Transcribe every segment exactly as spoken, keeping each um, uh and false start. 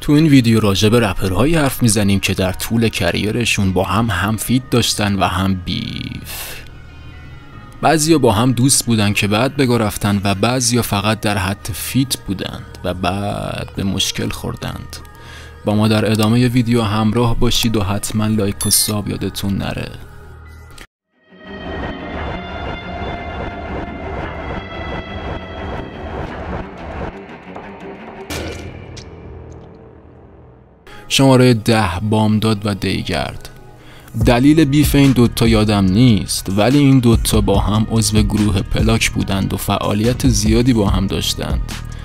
تو این ویدیو راجع به رپرهایی حرف میزنیم که در طول کریرشون با هم هم فیت داشتن و هم بیف. بعضیا با هم دوست بودن که بعد بگا رفتن و بعضیا فقط در حد فیت بودند و بعد به مشکل خوردند. با ما در ادامه ویدیو همراه باشید و حتما لایک و ساب یادتون نره. شماره ده، بامداد و دیگرد. دلیل بیف این دوتا یادم نیست، ولی این دوتا با هم عضو گروه پلاک بودند و فعالیت زیادی با هم داشتند.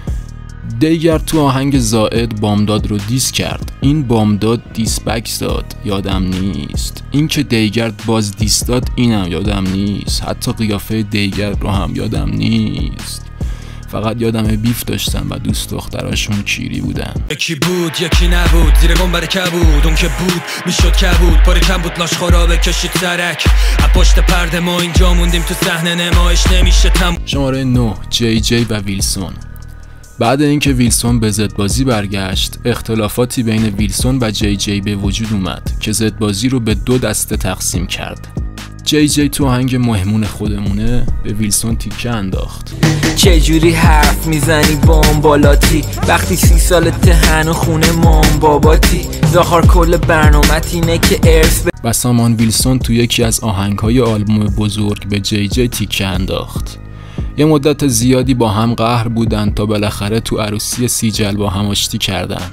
دیگرد تو آهنگ زائد بامداد رو دیس کرد. این بامداد دیس بک داد، یادم نیست. این که دیگرد باز دیس داد اینم یادم نیست. حتی قیافه دیگرد رو هم یادم نیست. فقط یادم بیف داشتن و دوست دختراشون کیری بودن. یکی بود یکی نبود، زیر گنبر کبود. اون که بود میشد کبود، پاره کم بود لاش خرابه کشید سرک. از پشت پرده ما اینجا موندیم تو صحنه نمایش نمیشه تم. شماره نه، جی جی و ویلسون. بعد اینکه ویلسون به زدبازی برگشت، اختلافاتی بین ویلسون و جی جی به وجود اومد که زدبازی رو به دو دسته تقسیم کرد. جی جی تو آهنگ مهمون خودمونه به ویلسون تیکه انداخت. چجوری حرف میزنی بامبالاتی وقتی سی سالته هنو خونه مام باباتی. زاخار کل برنامت اینه که ارث ب... و سامان ویلسون تو یکی از آهنگهای آلبوم بزرگ به جی جی تیکه انداخت. یه مدت زیادی با هم قهر بودن تا بالاخره تو عروسی سیجل با هم آشتی کردن.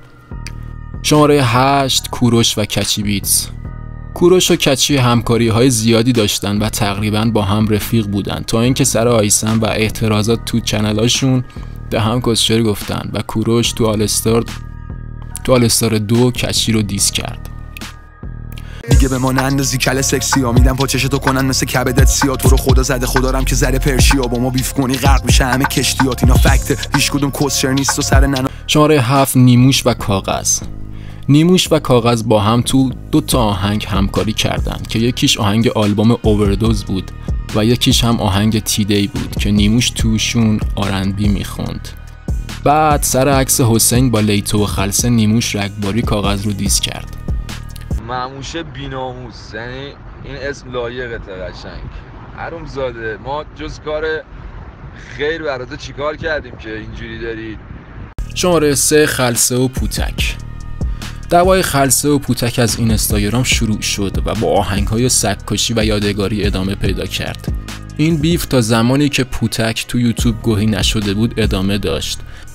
شماره هشت، کوروش و کچی بیتس. کوروش و کچی همکاری های زیادی داشتن و تقریبا با هم رفیق بودن تا اینکه سر آیسن و اعتراضات تو چنلاشون به هم کسچر گفتن و کوروش تو آلستار تو آلستار دو کچی رو دیس کرد. دیگه به ما نندازی کل سکسی ها، میدم پاچش تو کنن مثل کبدت سیا. تو رو خدا زده خدارم که زره پرشیا، با ما بیف کنی غرق میشه همه کشتیات. اینا فکته، هیچ کدوم کسچر نیست و سر ننا. شماره هفت، نیموش و کاغذ. نیموش و کاغذ با هم تو دو تا آهنگ همکاری کردن که یکیش آهنگ آلبوم اووردوز بود و یکیش هم آهنگ تیدی بود که نیموش توشون آر ان بی میخوند. بعد سر عکس حسین با لیتو و خلصه نیموش رگباری کاغذ رو دیس کرد. مموش بیناموس، یعنی این اسم لایقته قشنگ. حروم زاده، ما جز کار خیر برات چیکار کردیم که اینجوری دارید؟ شماره سه، خلصه و پوتک. دعوای خلصه و پوتک از اینستاگرام شروع شد و با آهنگ‌های سگ‌کشی و یادگاری ادامه پیدا کرد. این بیف تا زمانی که پوتک تو یوتیوب گوهی نشده بود ادامه داشت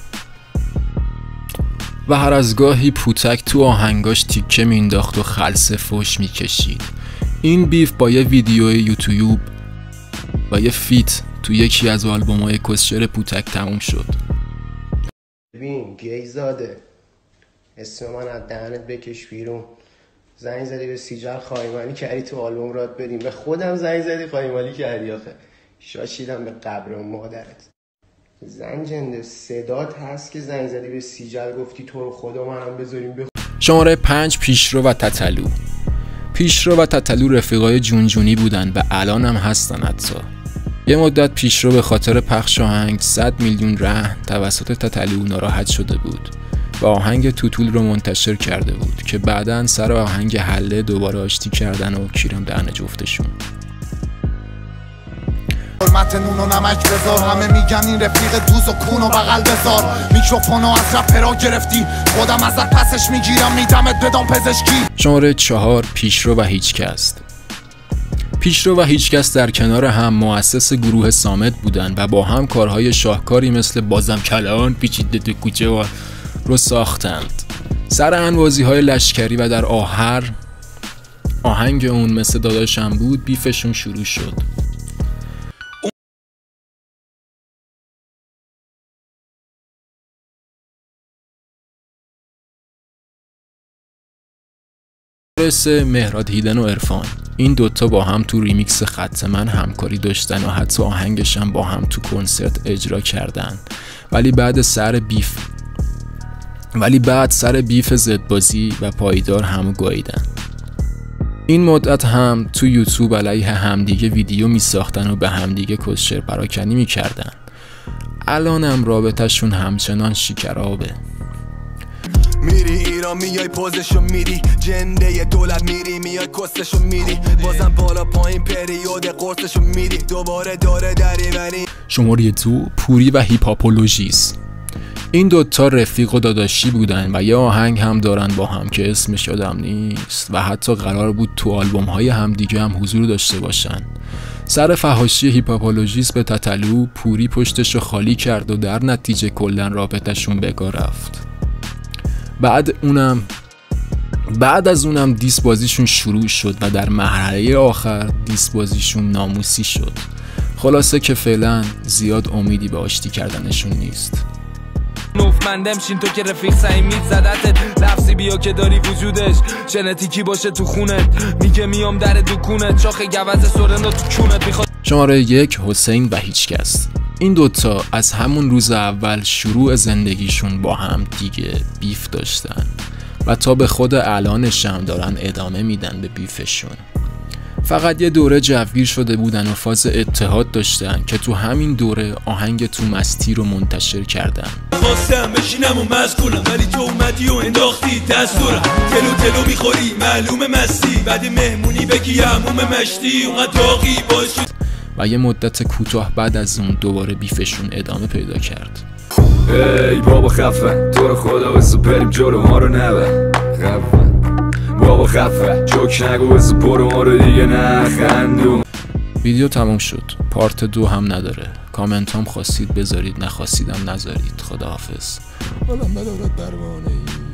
و هر از گاهی پوتک تو آهنگاش تیکه مینداخت و خلصه فوش میکشید. این بیف با یه ویدیوی یوتیوب و یه فیت تو یکی از آلبوم‌های کسچر پوتک تموم شد. ببین گیزاده، اسم من از دهنت بکش بیرون. زنگ زدی به سیجل خایمالی کردی تو آلبوم رات بریم. به خودم زنگ زدی خایمالی کردی. آخه شاشیدم به قبر مادرت. زنجنده صدات هست که زنگ زدی به سیجل گفتی تو رو خدا منم بذاریم بخ... شماره پنج، پیشرو و تتلو. پیشرو و تتلو رفیقای جونجونی بودن و الان هم هستن. حتی یه مدت پیشرو به خاطر پخش آهنگ صد میلیون رهن توسط تتلو ناراحت شده بود و آهنگ توتول رو منتشر کرده بود که بعداً سر آهنگ حله دوباره آشتی کردن و کیرم دهن جفتشون. حرمت نون و نمک بذار، همه میگن این رفیق دوز و کون و بغل بذار. میکروفونو از رپرها گرفتی، خودم ازت پسش میگیرم میدمت بدم پزشکی. شماره چهار، پیشرو و هیچکس. پیشرو و هیچکس در کنار هم مؤسس گروه صامت بودن و با هم کارهای شاهکاری مثل بازم کلان پیچیده تو کوچه و رو ساختند. سر انوازی های لشکری و در آخر آهنگ اون مثل داداشم بود بیفشون شروع شد. سه، مهراد هیدن و عرفان. این دوتا با هم تو ریمیکس خط من همکاری داشتن و حتی آهنگش هم با هم تو کنسرت اجرا کردن، ولی بعد سر بیف ولی بعد سر بیف زدبازی و پایدار همو گاییدن. این مدت هم تو یوتیوب علیه همدیگه ویدیو می ساختن و به همدیگه کسچر پراکنی می کردن. الانم رابطه‌شون همچنان شکرابه. میری ایران میای پوزشو میدی جنده دولت میری میای کستشو میدی بازم بالا پایین پریود قرصشو میدی دوباره داره دریوری. شماره دو پوری و هیپاپولوژیست. این دوتا رفیق و داداشی بودن و یه آهنگ هم دارن با هم که اسمش یادم نیست و حتی قرار بود تو آلبوم های هم دیگه هم حضور داشته باشن. سر فحاشی هیپاپولوژیست به تتلو پوری پشتشو خالی کرد و در نتیجه کلن رابطهشون بگاه رفت. بعد اونم بعد از اونم دیس بازیشون شروع شد و در مرحله آخر دیس بازیشون ناموسی شد. خلاصه که فعلا زیاد امیدی به آشتی کردنشون نیست. نوفمندم شین تو که رفیق سعیمیت زدتت لفظی بیا که داری وجودش ژنتیکی باشه تو خونت میگه میام در دکونت شاخ گوز سرندا تو کونت میخواد. شماره یک حسین و هیچکس. این دوتا از همون روز اول شروع زندگیشون با هم دیگه بیف داشتن و تا به خود الانش هم دارن ادامه میدن به بیفشون. فقط یه دوره جوگیر شده بودن و فاز اتحاد داشتن که تو همین دوره آهنگ تو مستی رو منتشر کردن. خواستم بشینم و مزگولم ولی تو اومدی و انداختی دستورم تلو تلو میخوری معلوم مستی بعد مهمونی بگی هموم مشتی اونقدر داغی باشی. و یه مدت کوتاه بعد از اون دوباره بیفشون ادامه پیدا کرد. ای بابا خفه تو رو خدا بسو بریم جلو ما رو نبه خفه بابا خفه جوک نگو بسو برو ما رو دیگه نخندون. ویدیو تموم شد. پارت دو هم نداره. کامنت هم خواستید بذارید نخواستیدم نذارید. خداحافظ. حالا مدارت پروانه‌ای